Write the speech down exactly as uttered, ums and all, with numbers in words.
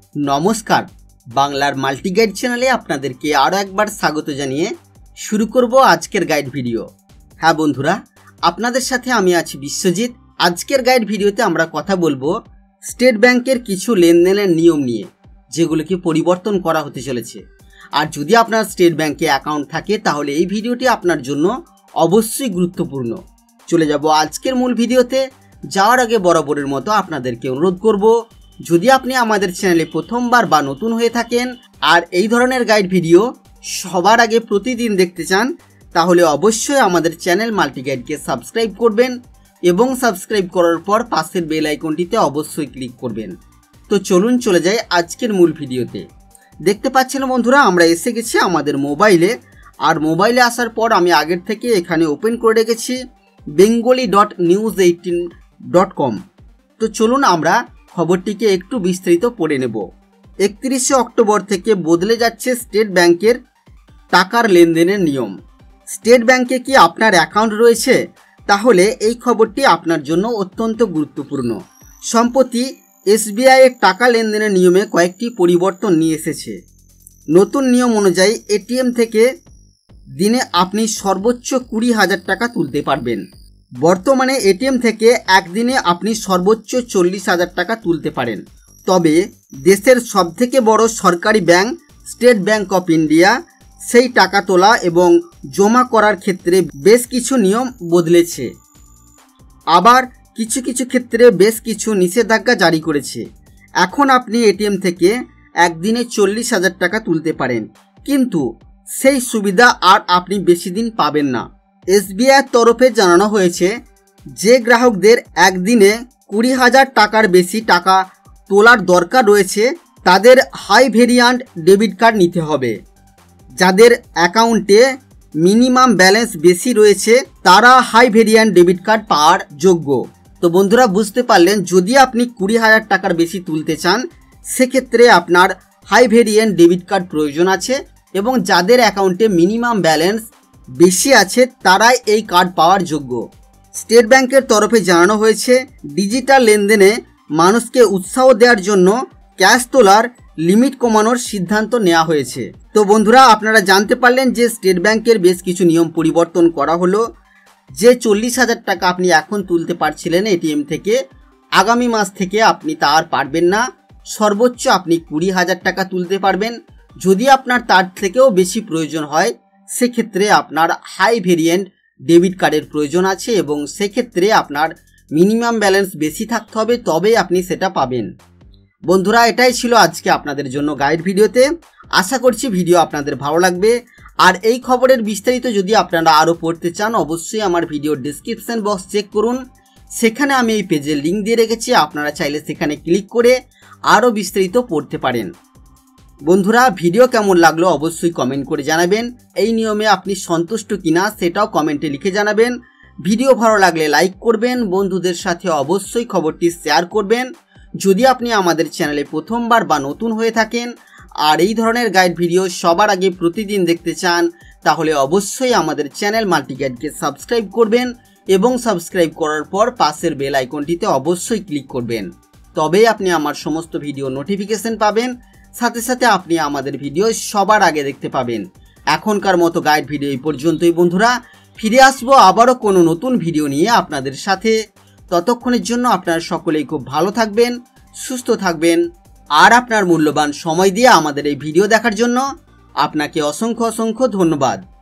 নমস্কার, বাংলার multi guide চ্যানেলে আপনাদেরকে আরও একবার স্বাগত জানিয়ে শুরু করব আজকের গাইড ভিডিও। হ্যাঁ বন্ধুরা, আপনাদের সাথে আমি আছি বিশ্বজিৎ। আজকের গাইড ভিডিওতে আমরা কথা বলবো স্টেট ব্যাংকের কিছু লেনদেনের নিয়ম নিয়ে, যেগুলোকে পরিবর্তন করা হতে চলেছে। আর যদি আপনার স্টেট ব্যাংকে অ্যাকাউন্ট থাকে তাহলে এই ভিডিওটি আপনার জন্য অবশ্যই গুরুত্বপূর্ণ। চলে যাব আজকের মূল ভিডিওতে। যাওয়ার আগে বরাবরের মতো আপনাদেরকে অনুরোধ করব, যদি আপনি আমাদের চ্যানেলে প্রথমবার বা নতুন হয়ে থাকেন আর এই ধরনের গাইড ভিডিও সবার আগে প্রতিদিন দেখতে চান, তাহলে অবশ্যই আমাদের চ্যানেল মাল্টি গাইডকে সাবস্ক্রাইব করবেন এবং সাবস্ক্রাইব করার পর পাশের বেল আইকনটিতে অবশ্যই ক্লিক করবেন। তো চলুন চলে যাই আজকের মূল ভিডিওতে। দেখতে পাচ্ছেন বন্ধুরা, আমরা এসে গেছি আমাদের মোবাইলে। আর মোবাইলে আসার পর আমি আগের থেকে এখানে ওপেন করে রেখেছি Bengali dot news eighteen dot com. তো চলুন আমরা খবরটিকে একটু বিস্তারিত পড়ে নেব। একত্রিশে অক্টোবর থেকে বদলে যাচ্ছে স্টেট ব্যাংকের টাকার লেনদেনের নিয়ম। স্টেট ব্যাংকে কি আপনার অ্যাকাউন্ট রয়েছে? তাহলে এই খবরটি আপনার জন্য অত্যন্ত গুরুত্বপূর্ণ। সম্প্রতি এসবিআই এর টাকা লেনদেনের নিয়মে কয়েকটি পরিবর্তন নিয়ে এসেছে। নতুন নিয়ম অনুযায়ী এটিএম থেকে দিনে আপনি সর্বোচ্চ কুড়ি হাজার টাকা তুলতে পারবেন। বর্তমানে এটিএম থেকে একদিনে আপনি সর্বোচ্চ চল্লিশ হাজার টাকা তুলতে পারেন। তবে দেশের সবথেকে বড় সরকারি bank State Bank of India সেই টাকা তোলা এবং জমা করার ক্ষেত্রে বেশ কিছু নিয়ম বদলেছে। আবার কিছু কিছু ক্ষেত্রে বেশ কিছু নিষেধাজ্ঞা জারি করেছে। এখন আপনি এটিএম থেকে একদিনে চল্লিশ হাজার টাকা তুলতে পারেন, কিন্তু সেই সুবিধা আর আপনি বেশি দিন পাবেন না। এসবিআইয়ের তরফে জানানো হয়েছে, যে গ্রাহকদের একদিনে কুড়ি হাজার টাকার বেশি টাকা তোলার দরকার রয়েছে তাদের হাই ভেরিয়ান্ট ডেবিট কার্ড নিতে হবে। যাদের অ্যাকাউন্টে মিনিমাম ব্যালেন্স বেশি রয়েছে তারা হাই ভেরিয়ান্ট ডেবিট কার্ড পাওয়ার যোগ্য। তো বন্ধুরা, বুঝতে পারলেন, যদি আপনি কুড়ি হাজার টাকার বেশি তুলতে চান সেক্ষেত্রে আপনার হাই ভেরিয়ান্ট ডেবিট কার্ড প্রয়োজন আছে, এবং যাদের অ্যাকাউন্টে মিনিমাম ব্যালেন্স বেশি আছে তারাই এই কার্ড পাওয়ার যোগ্য। স্টেট ব্যাংকের তরফে জানানো হয়েছে, ডিজিটাল লেনদেনে মানুষকে উৎসাহ দেওয়ার জন্য ক্যাশ তোলার লিমিট কমানোর সিদ্ধান্ত নেওয়া হয়েছে। তো বন্ধুরা, আপনারা জানতে পারলেন যে স্টেট ব্যাংকের বেশ কিছু নিয়ম পরিবর্তন করা হলো। যে চল্লিশ হাজার টাকা আপনি এখন তুলতে পারছিলেন এটিএম থেকে, আগামী মাস থেকে আপনি তা আর পারবেন না। সর্বোচ্চ আপনি কুড়ি হাজার টাকা তুলতে পারবেন। যদি আপনার তার থেকেও বেশি প্রয়োজন হয় সেক্ষেত্রে আপনার হাই ভেরিয়েন্ট ডেবিট কার্ডের প্রয়োজন আছে, এবং সেক্ষেত্রে আপনার মিনিমাম ব্যালেন্স বেশি থাকতে হবে, তবেই আপনি সেটা পাবেন। বন্ধুরা, এটাই ছিল আজকে আপনাদের জন্য গাইড ভিডিওতে। আশা করছি ভিডিও আপনাদের ভালো লাগবে। আর এই খবরের বিস্তারিত যদি আপনারা আরও পড়তে চান, অবশ্যই আমার ভিডিওর ডিসক্রিপশন বক্স চেক করুন। সেখানে আমি এই পেজের লিঙ্ক দিয়ে রেখেছি, আপনারা চাইলে সেখানে ক্লিক করে আরও বিস্তারিত পড়তে পারেন। বন্ধুরা, ভিডিও কেমন লাগলো অবশ্যই কমেন্ট করে জানাবেন। এই নিয়মে আপনি সন্তুষ্ট কিনা সেটাও কমেন্টে লিখে জানাবেন। ভিডিও ভালো লাগলে লাইক করবেন, বন্ধুদের সাথে অবশ্যই খবরটি শেয়ার করবেন। যদি আপনি আমাদের চ্যানেলে প্রথমবার বা নতুন হয়ে থাকেন আর এই ধরনের গাইড ভিডিও সবার আগে প্রতিদিন দেখতে চান, তাহলে অবশ্যই আমাদের চ্যানেল মাল্টি গাইডকে সাবস্ক্রাইব করবেন এবং সাবস্ক্রাইব করার পর পাশের বেল আইকনটিতে অবশ্যই ক্লিক করবেন। তবেই আপনি আমার সমস্ত ভিডিও নোটিফিকেশন পাবেন, সাথে সাথে আপনি আমাদের ভিডিও সবার আগে দেখতে পাবেন। এখনকার মতো গাইড ভিডিও এই পর্যন্তই বন্ধুরা। ফিরে আসবো আবারও কোনো নতুন ভিডিও নিয়ে আপনাদের সাথে। ততক্ষণের জন্য আপনারা সকলেই খুব ভালো থাকবেন, সুস্থ থাকবেন। আর আপনার মূল্যবান সময় দিয়ে আমাদের এই ভিডিও দেখার জন্য আপনাকে অসংখ্য অসংখ্য ধন্যবাদ।